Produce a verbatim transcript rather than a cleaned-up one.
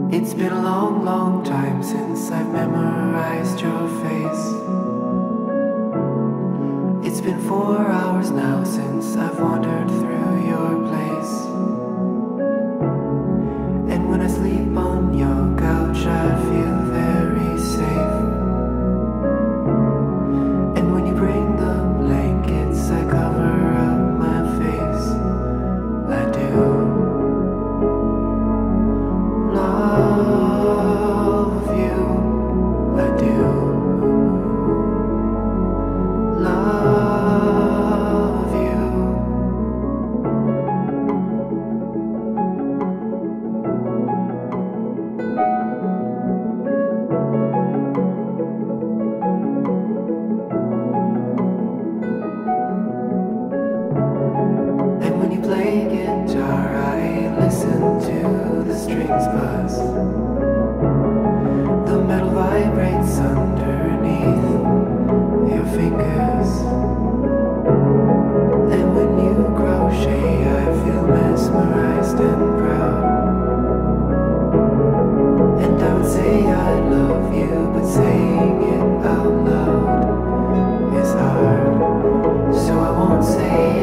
It's been a long, long time since I've memorized your face. It's been four hours now since I've wandered through your place. And when I sleep on your couch I feel very safe. And when you bring the blankets I cover up my face. I do love you, I do love you. And when you play guitar I listen to the strings buzz. The metal vibrates underneath your fingers. And when you crochet I feel mesmerized and proud. And I would say I love you, but saying it out loud is hard. So I won't say